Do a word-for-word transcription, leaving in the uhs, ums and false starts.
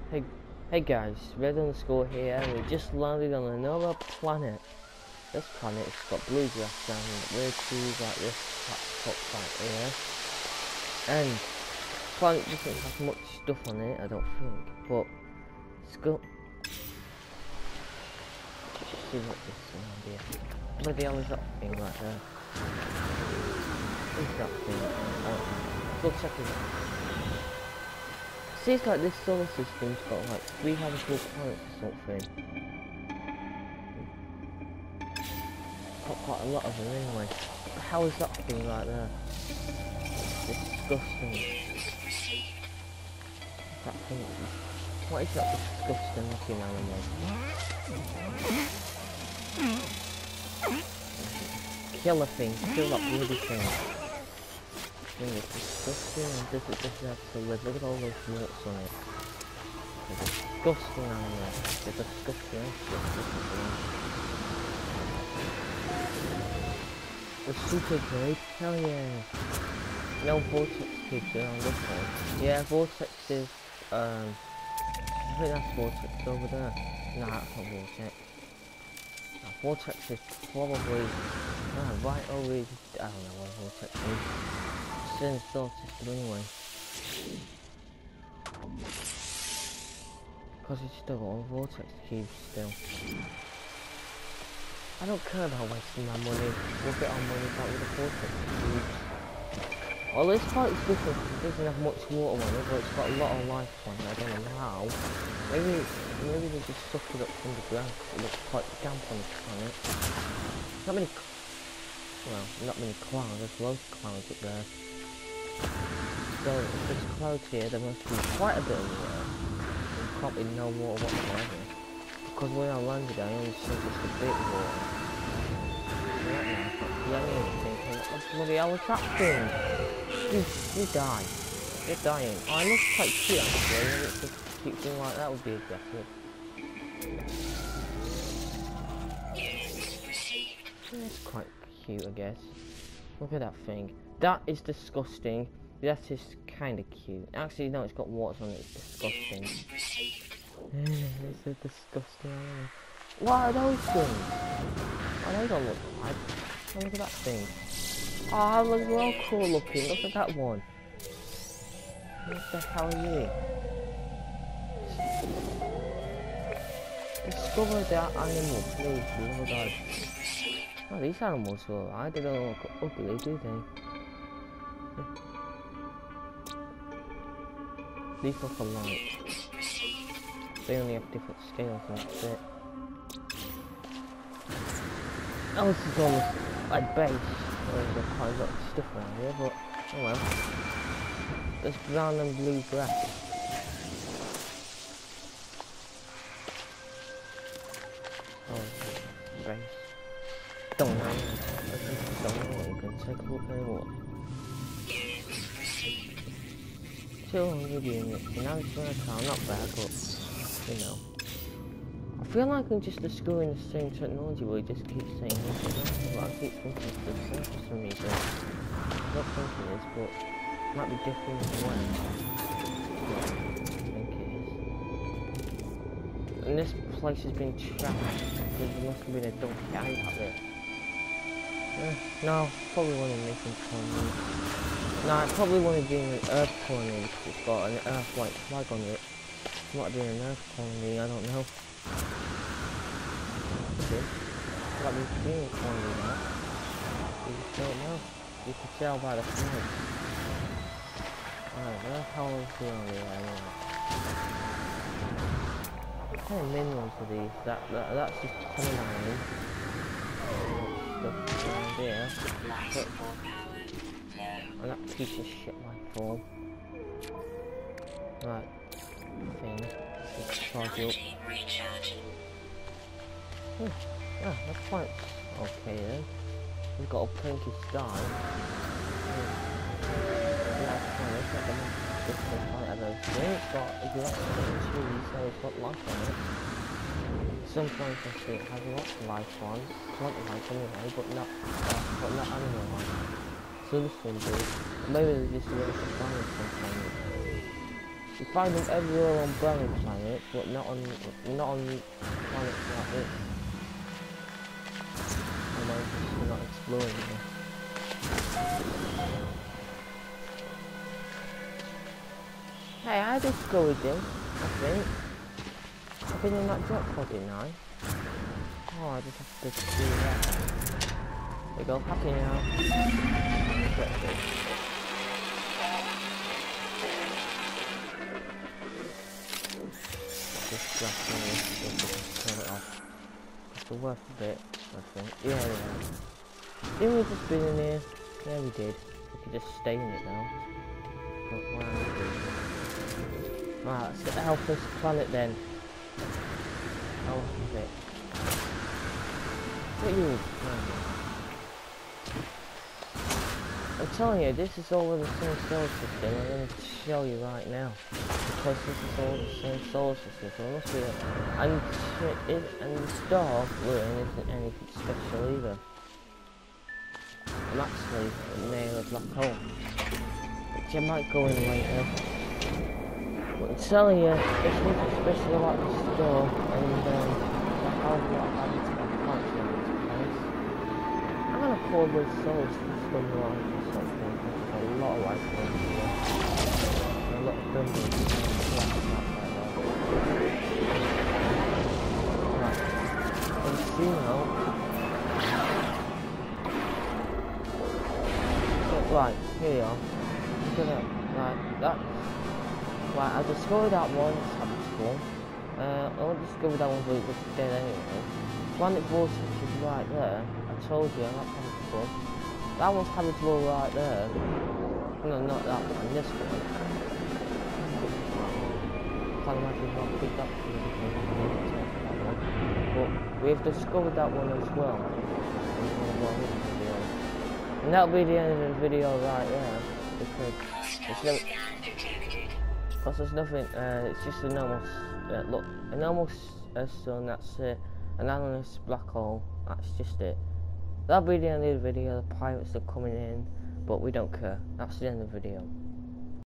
Hey, hey guys, Red underscore here. We just landed on another planet. This planet's got blue grass down here, weird trees like this, top right here. And the planet doesn't have much stuff on it, I don't think. But it's got. See what this is around here. Bloody hell is that thing right there? What is that thing? Oh, go check it out. Seems like this solar system's got like three habitable planets or something. Got quite a lot of them anyway. What the hell is that thing right there? It's disgusting. That thing. What is that disgusting looking animal? Killer thing, kill that bloody thing. Thing is disgusting, and does it deserve to live? Look at all those warts on it. It's a disgusting animal. It's a disgusting animal. The super great, hell yeah. No vortex cubes around this one. Yeah, vortex is, um, I think that's vortex over there. Nah, that's not vortex. Nah, vortex is probably, ah, right over, I don't know what vortex is. Same star system anyway. Because it's still got a vortex cube still. I don't care about wasting my money. We'll get our money back with the vortex cubes. Well, this part is different because it doesn't have much water on it, but it's got a lot of life on it. I don't know how. Maybe, maybe they just suck it up from the ground because it looks quite damp on the planet. Not many, well, not many clouds. There's loads of clouds up there. So if there's clouds here, there must be quite a bit of water. There's probably no water whatsoever. Because when I landed, I only saw just a bit of water. Right now, I've got plenty of things. What the bloody hell is that thing? You, you die. You're dying. Oh, it looks quite cute actually. Maybe it's just a cute thing like that would be aggressive. It's quite cute, I guess. Look at that thing. That is disgusting. That is kind of cute. Actually, no, it's got waters on it. It's disgusting. It's a disgusting animal. What are those things? Oh, they don't look like. Oh, look at that thing. Oh, look, they're all cool looking. Look at that one. What the hell are you? Discover that animal, please. Lord God. Oh, these animals are alright. They don't look ugly, do they? These look alike. They only have different scales and that's it. Oh, this is almost like base. There's quite a lot of stuff around here, but oh well. There's brown and blue grass. Oh, base. Don't know. I don't know what you can take a look anymore. two hundred units, and now it's going to count, not bad, but, you know. I feel like I'm just discovering the same technology where it just keeps saying this, but I keep thinking it's the same for some reason. I don't think it is, but it might be different in a way. Yeah, I think it is. And this place has been trashed, because there must have been a donkey eye out there. Eh, no, probably one of making colonies. No, I probably want to do an Earth colony because it's got an Earth-like flag on it. It might be an Earth colony, I don't know. Okay. Like we've been a colony now. We just don't know. You can tell by the flag. Alright, where the hell is the only anyway? What kind of minerals are these? That, that that's just common iron. Stuff around here. But, and that piece of shit life form. Right. Thing. Let's charge up. Hmm. Yeah, that's quite okay then. We've got a pinky sky. Hmm. Yeah, it's kind of like the most difficult part of those things. It's got a lot of trees, so it's got life on it. Some plants I see it has lots of life on. Plant life anyway, but not, uh, but not animal life. So this one does. Maybe they just do it for fun or something. You find them everywhere on brownie planets, but not on not on planets like this. And I'm just not exploring them. Hey, I discovered them, I think. I've been in that drop pod, didn't I? Oh, I just have to do that. There we go, happy now. Just grasping this, turn it off. It's worth a bit, I think. Yeah, yeah. Didn't we just been in here? Yeah, we did. We could just stay in it now. But wow. Right, let's get the Helpless Planet then. Oh, a bit. What are you? I'm telling you, this is all in the same solar system. I'm going to show you right now. Because this is all the same solar system, so it must be a... And, it, and the star we're in isn't anything special either. I'm actually near a black hole. Which I might go in later. But I'm telling you, there's nothing special about the star, and um, how a lot of habitat plants in this place. I'm gonna call this solar system life or something, because there's a lot of life going on here. A lot of buildings and stuff like that. Right, you can see now. So, right, here we are. Look at that. Right, that. Right, I discovered that one, it's habitable. Uh, I won't discover that one, but it was dead anyway. Planet Vortex is right there. I told you, that's habitable. That one's habitable right there. No, not that one, this one. Can't imagine how big that one is. But we've discovered that one as well. And that'll be the end of the video right there. Because it's no... Because there's nothing, uh, it's just a normal, uh, look, a normal uh, sun, that's it, an analyst black hole, that's just it. That'll be the end of the video, the pirates are coming in, but we don't care, that's the end of the video.